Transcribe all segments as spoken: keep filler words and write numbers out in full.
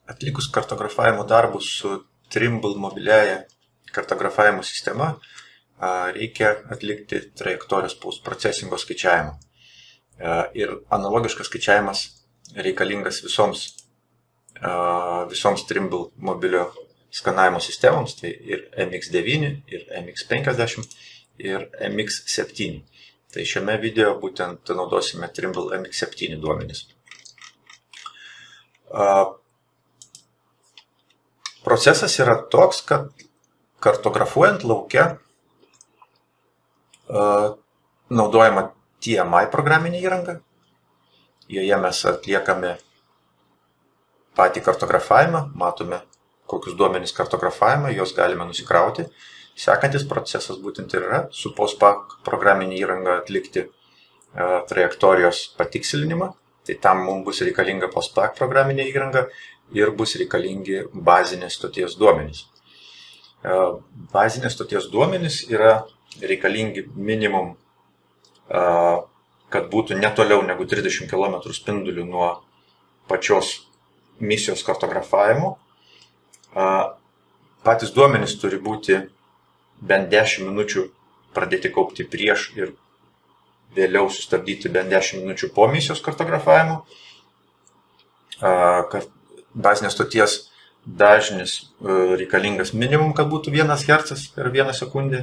Atlikus kartografavimo darbus su Trimble mobiliaja kartografavimo sistema, reikia atlikti trajektorijos post-procesingo skaičiavimą. Ir analogiškas skaičiavimas reikalingas visoms, visoms Trimble mobilio skanavimo sistemoms, tai ir M X devyni, ir M X penkiasdešimt, ir M X septyni. Tai šiame video būtent naudosime Trimble M X septyni duomenis. Procesas yra toks, kad kartografuojant lauke naudojama T M I programinė įranga. Joje mes atliekame patį kartografavimą, matome, kokius duomenys kartografavimą, juos galime nusikrauti. Sekantis procesas būtent ir yra su PostPack programinė įranga atlikti trajektorijos patikslinimą. Tai tam mums bus reikalinga PostPack programinė įranga ir bus reikalingi bazinės stoties duomenys. Bazinės stoties duomenys yra reikalingi minimum, kad būtų netoliau negu trisdešimt kilometrų spindulių nuo pačios misijos kartografavimo. Patys duomenys turi būti bent dešimt minučių pradėti kaupti prieš ir vėliau sustabdyti bent dešimt minučių po misijos kartografavimo. Bazinės stoties dažnis reikalingas minimum, kad būtų vienas hercas per vieną sekundę.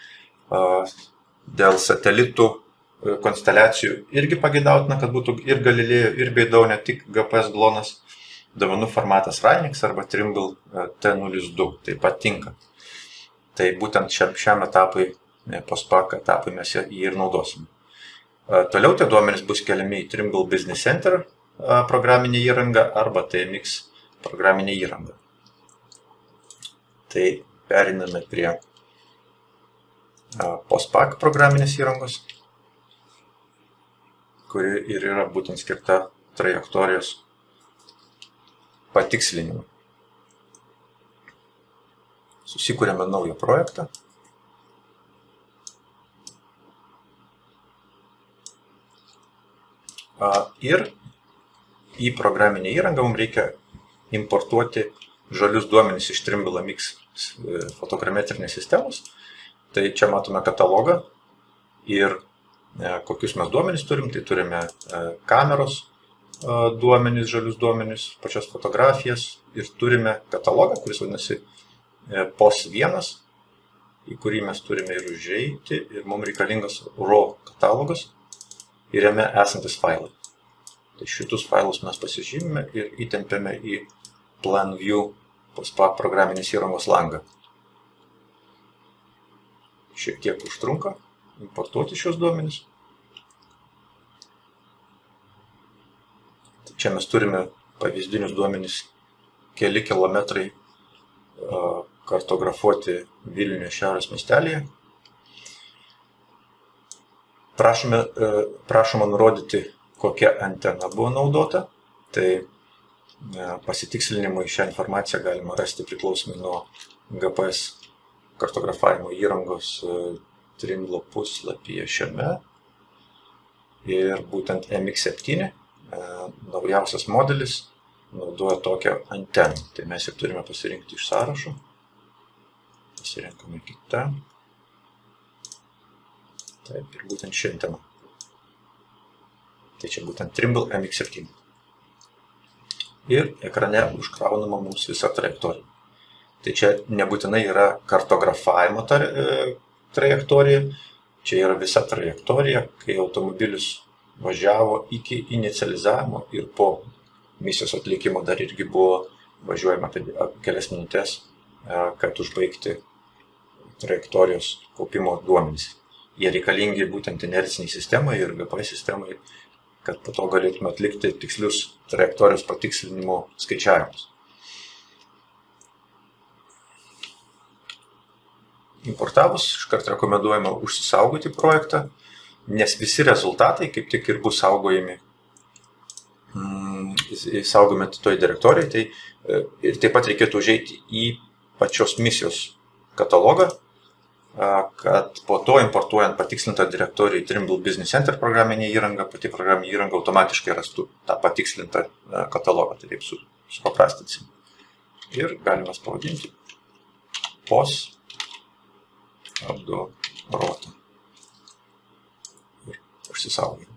Dėl satelitų konsteliacijų irgi pageidautina, kad būtų ir Galilėjo, ir Beidau, ne tik G P S glonas. Duomenų formatas Rainix arba Trimble T nulis du taip pat tinka. Tai būtent šiam, šiam etapui, PostPack etapui mes jį ir naudosime. Toliau tie duomenys bus keliami į Trimble Business Center programinę įrangą arba T M X programinę įrangą. Tai periname prie PostPack programinės įrangos, kuri ir yra būtent skirta trajektorijos patikslinimui. Susikūrėme naują projektą. Ir į programinę įrangą mums reikia importuoti žalius duomenis iš Trimble M X fotogrametrinės sistemos. Tai čia matome katalogą ir kokius mes duomenis turim. Tai turime kameros duomenis, žalius duomenis, pačias fotografijas ir turime katalogą, kuris vadinasi P O S vienas, į kurį mes turime ir užeiti ir mums reikalingas raw katalogas ir jame esantis failai. Tai šitus failus mes pasižymime ir įtempiame į Plan View PostPack programinės įrangos langą. Šiek tiek užtrunka importuoti šios duomenis. Čia mes turime pavyzdinius duomenis keli kilometrai kartografuoti Vilniuje šiaurės miestelyje. Prašome, prašoma nurodyti, kokia antena buvo naudota. Tai pasitikslinimui šią informaciją galima rasti priklausomai nuo G P S kartografavimo įrangos Trimble puslapyje šiame. Ir būtent M X septyni, naujausias modelis, naudoja tokią anteną. Tai mes ir turime pasirinkti iš sąrašo. Pasirenkame kitą. Taip, ir būtent ši antena. Tai čia būtent Trimble M X septyni. Ir ekrane užkraunama mums visa trajektorija. Tai čia nebūtinai yra kartografavimo trajektorija. Čia yra visa trajektorija, kai automobilis važiavo iki inicializavimo ir po misijos atlikimo dar irgi buvo važiuojama kelias minutės, kad užbaigti trajektorijos kaupimo duomenys. Jie reikalingi būtent inerciniai sistemai ir G P S sistemai, kad po to galėtume atlikti tikslius trajektorijos patikslinimo skaičiavimus. Importavus, iškart rekomenduojama užsisaugoti projektą, nes visi rezultatai kaip tik ir bus saugojami, saugomi toj direktorijai. Tai ir taip pat reikėtų užeiti į pačios misijos katalogą, kad po to importuojant patikslintą direktoriją į Trimble Business Center programinę įrangą, pati programinė įranga automatiškai rastų tą patikslintą katalogą. Tai taip supaprastinsim. ir galime pavadinti pos apdorota ir užsisaugoti.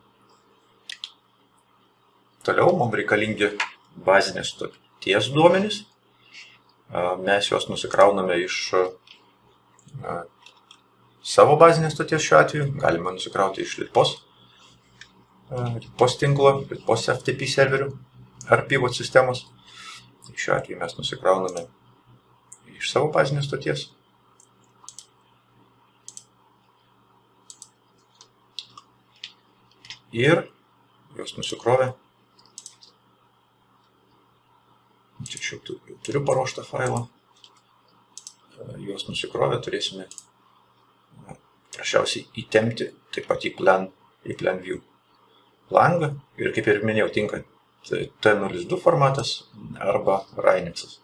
Toliau mums reikalingi bazinės stoties duomenys. Mes juos nusikrauname iš savo bazinės stoties šiuo atveju. Galime nusikrauti iš Litpos, Litpos tinklo, Litpos F T P serverių ar pivot sistemos. Šiuo atveju mes nusikrauname iš savo bazinės stoties. Ir juos nusikrovę. Čia šiaip turiu paruoštą failą. Juos nusikrovę turėsime prašiausiai įtempti taip pat į plan, į plan view langą. Ir kaip ir minėjau, tinka T nulis du formatas arba Rainixas.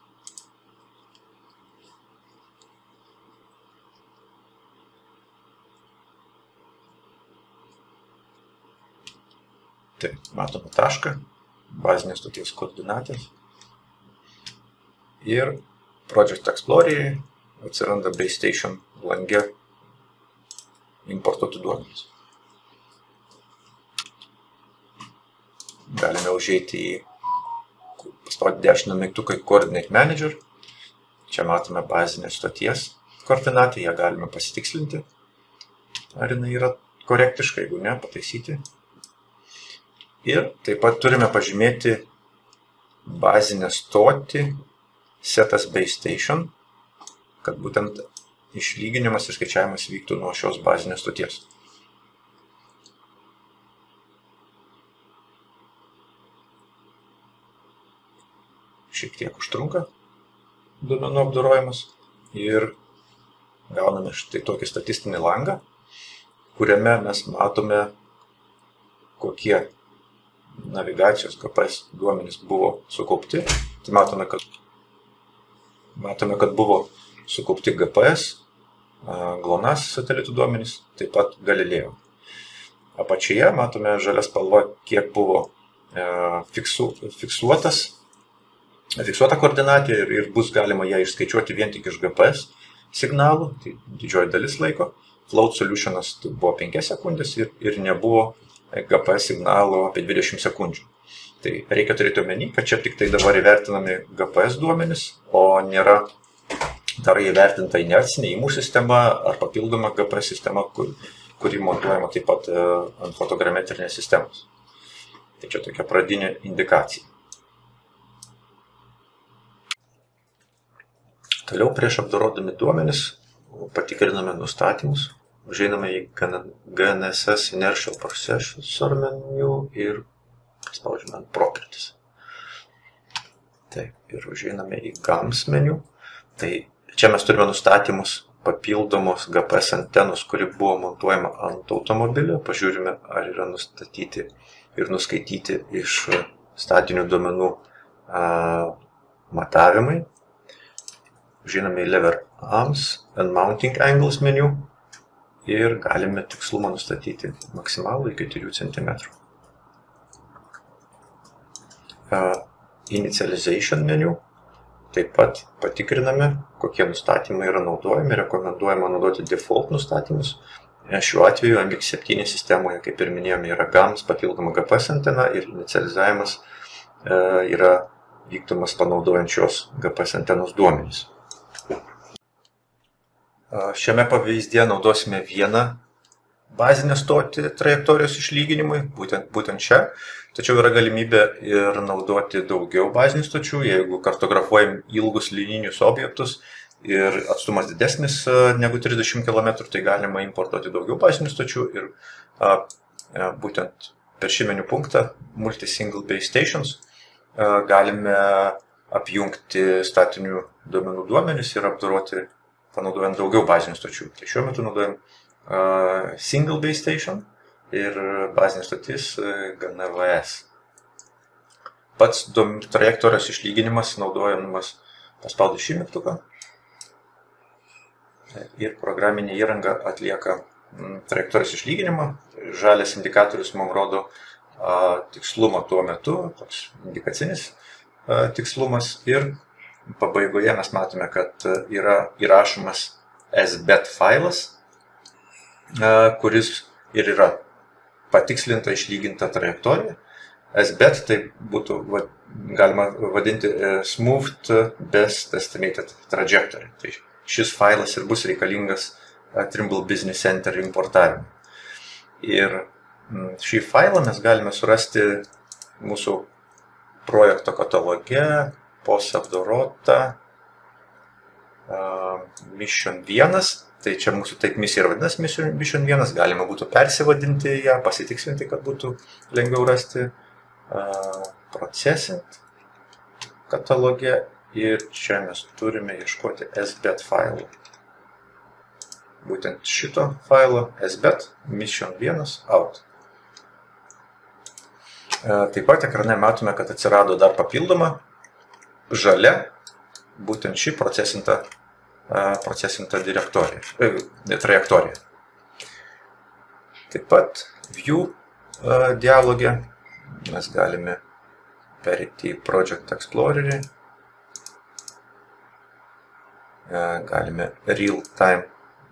Tai matome tašką, bazinės stoties koordinatės. Ir Project Explorer atsiranda Base Station lange importuoti duomenys. Galime užeiti į, paspaudyti dešinę mygtuką į Coordinate Manager. Čia matome bazinės stoties koordinatą, ją galime pasitikslinti, ar jinai yra korektiška, jeigu ne, pataisyti. Ir taip pat turime pažymėti bazinę stotį setas Base Station, kad būtent išlyginimas ir skaičiavimas vyktų nuo šios bazinės stoties. Šiek tiek užtrunka duomenų apdorojimas ir gauname štai tokį statistinį langą, kuriame mes matome, kokie navigacijos G P S duomenys buvo sukaupti. Tai matome, kad Matome, kad buvo sukaupti G P S, GLONASS satelitų duomenys, taip pat Galileo. Apačioje matome žalia spalva, kiek buvo fiksu, fiksuotas, fiksuota koordinatė ir, ir bus galima ją išskaičiuoti vien tik iš G P S signalų, tai didžioji dalis laiko. Float solutionas tai buvo penkias sekundės ir, ir nebuvo G P S signalo apie dvidešimt sekundžių. Tai reikia turėti omeny, kad čia tik tai dabar įvertinami G P S duomenys, o nėra dar įvertinta inercinė imų sistema ar papildoma G P S sistema, kur, kuri montuojama taip pat ant fotogrametrinės sistemos. Tai čia tokia pradinė indikacija. Toliau prieš apdorodami duomenis patikriname nustatymus, užeiname į G N S S Inertial Processor menu ir spaudžiame ant Properties. Taip, ir užeiname į GAMS meniu. Tai čia mes turime nustatymus papildomos G P S antenos, kuri buvo montuojama ant automobilio. Pažiūrime, ar yra nustatyti ir nuskaityti iš statinių duomenų a, matavimai. Užeiname į Lever Arms and Mounting Angles meniu ir galime tikslumą nustatyti maksimalų iki trijų centimetrų. Initialization meniu. Taip pat patikriname, kokie nustatymai yra naudojami. Rekomenduojama naudoti default nustatymus. Šiuo atveju M X septyni sistemoje, kaip ir minėjome, yra GAMS papildoma G P S antena ir inicializavimas yra vykdomas panaudojant šios G P S antenos duomenys. Šiame pavyzdyje naudosime vieną bazinę stotį trajektorijos išlyginimui, būtent, būtent šią. Tačiau yra galimybė ir naudoti daugiau bazinių stočių, jeigu kartografuojam ilgus lininius objektus ir atstumas didesnis negu trisdešimt kilometrų, tai galima importuoti daugiau bazinių stočių ir a, a, būtent per šį meniu punktą Multi-Single Base Stations a, galime apjungti statinių duomenų duomenis ir apdoroti panaudojant daugiau bazinių stočių. Tai šiuo metu naudojam uh, Single Base Station ir bazinė stotis G N V S. Pats trajektorijos išlyginimas naudojamas paspaudus šį mygtuką ir programinė įranga atlieka trajektorijos išlyginimą. Žalias indikatorius mums rodo a, tikslumą tuo metu, toks indikacinis a, tikslumas ir pabaigoje mes matome, kad yra įrašomas sbet failas, kuris ir yra patikslinta, išlyginta trajektorija. Sbet tai būtų, va, galima vadinti Smoothed Best Estimated Trajectory. Tai šis failas ir bus reikalingas Trimble Business Center importavimui. Ir šį failą mes galime surasti mūsų projekto kataloge, pos apdorota uh, Mission vienas. Tai čia mūsų taip misija ir vadinasi Mission vienas. Galima būtų persivadinti ją, pasitikslinti, kad būtų lengviau rasti. Uh, processint kataloge ir čia mes turime ieškoti sbet failų. Būtent šito failo sbet Mission vienas out. Uh, taip pat ekrane matome, kad atsirado dar papildoma žalia, būtent ši procesinta, uh, procesinta direktorija, uh, trajektorija. Taip pat View uh, dialoge mes galime perėti į Project Explorerį, galime real time,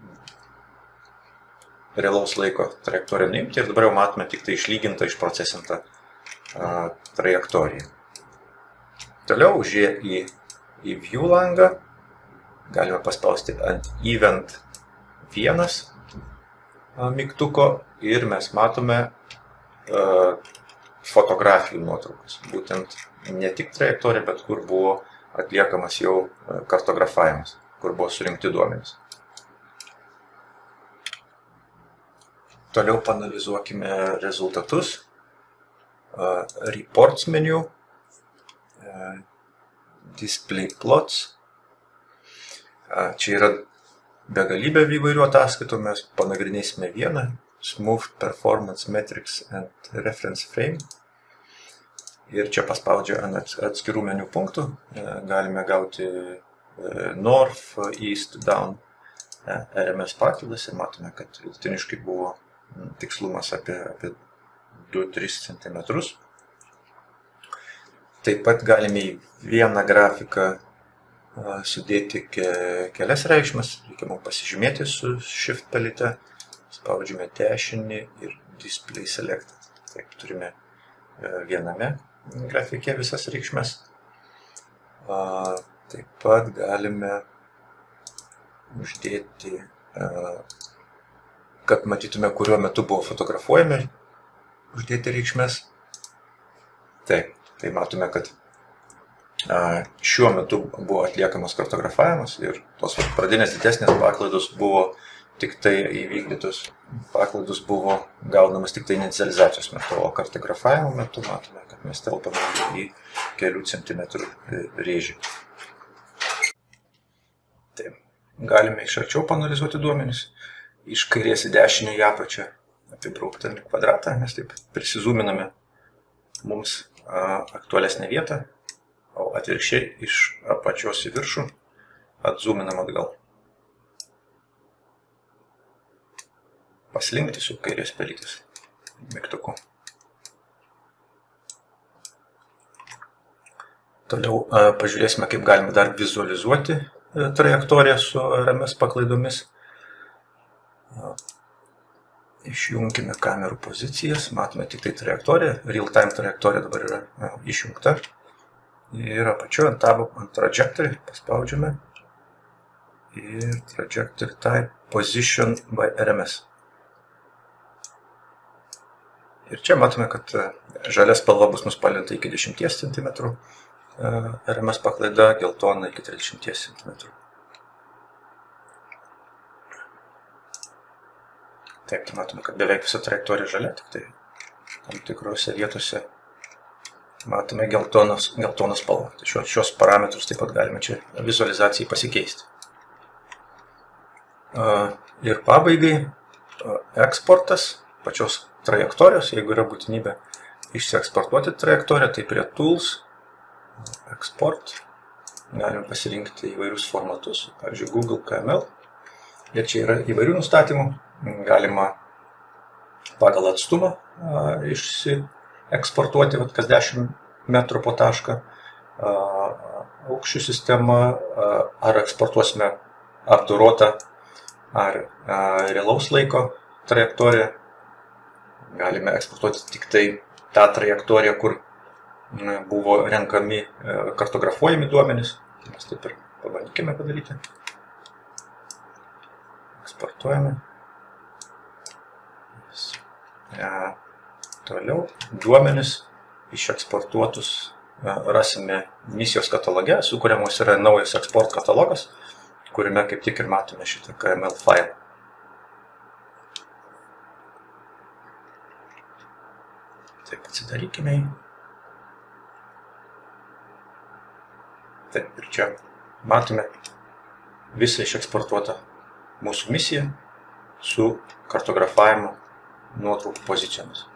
realaus laiko trajektoriją nuimti ir dabar jau matome tik tai išlygintą, išprocesintą uh, trajektoriją. Toliau užėję į, į View langą galime paspausti ant Event vienas uh, mygtuko ir mes matome uh, fotografijų nuotraukas. Būtent ne tik trajektorija, bet kur buvo atliekamas jau kartografavimas, kur buvo surinkti duomenys. Toliau paanalizuokime rezultatus. Reports menu, Display plots. Čia yra begalybė įvairių ataskaitų, mes panagrinėsime vieną. Smooth Performance Metrics and Reference Frame. Ir čia paspaudžia ant atskirų meniu punktų. Galime gauti North, East, Down R M S paklaidas ir matome, kad vidutiniškai buvo tikslumas apie, apie du tris centimetrus. Taip pat galime į vieną grafiką sudėti kelias reikšmes. Reikia mums pasižymėti su Shift pelite. Spaudžiame dešinį ir Display Selected. Taip, turime viename grafike visas reikšmes. Taip pat galime uždėti, kad matytume, kuriuo metu buvo fotografuojami, uždėti reikšmes. Taip, tai matome, kad šiuo metu buvo atliekamas kartografavimas ir tos pradinės didesnės paklaidos buvo tik tai įvykdytos, paklaidus buvo gaunamas tik tai inicializacijos metu, o kartografavimo metu matome, kad mes telpame į kelių centimetrų rėžį. Taip, galime iš arčiau paanalizuoti duomenis. Iš kairės į dešinę į apačią apibrauktami kvadratą, mes taip prisizūminame mums aktualesnę vietą, o atvirkščiai iš apačios į viršų atzūminam atgal. Paslinkti su kairės pelytės mygtuku. Toliau pažiūrėsime, kaip galime dar vizualizuoti trajektoriją su R M S paklaidomis. Išjungkime kamerų pozicijas, matome tik tai trajektoriją, real-time trajektorija dabar yra išjungta. Ir apačioje ant tabo, ant trajectory paspaudžiame ir trajectory type position by R M S. Ir čia matome, kad žalia spalva bus nuspalvinta iki dešimties centimetrų, R M S paklaida geltona iki trisdešimties centimetrų. Taip, tai matome, kad beveik visa trajektorija žalia, tik tai tam tikrose vietose matome geltonos, geltonos spalvą. Tai šios, šios parametrus taip pat galime čia vizualizacijai pasikeisti. Ir pabaigai eksportas pačios trajektorijos, jeigu yra būtinybė išsieksportuoti trajektoriją, tai prie Tools, Export, galime pasirinkti įvairius formatus, pavyzdžiui, Google K M L. Ir čia yra įvairių nustatymų, galima pagal atstumą išsieksportuoti kas dešimt metrų po tašką, aukščių sistemą, ar eksportuosime apdorotą ar realaus laiko trajektoriją. Galime eksportuoti tik tai tą trajektoriją, kur buvo renkami kartografuojami duomenys. Mes taip ir pabandykime padaryti. Eksportuojame. Toliau duomenys išeksportuotus rasime misijos kataloge, sukuriamos yra naujas eksport katalogas, kuriame kaip tik ir matome šitą K M L failą. Taip, atsidarykime jį. Taip, ir čia matome visą išeksportuotą mūsų misiją su kartografavimo nuotraukų pozicijomis.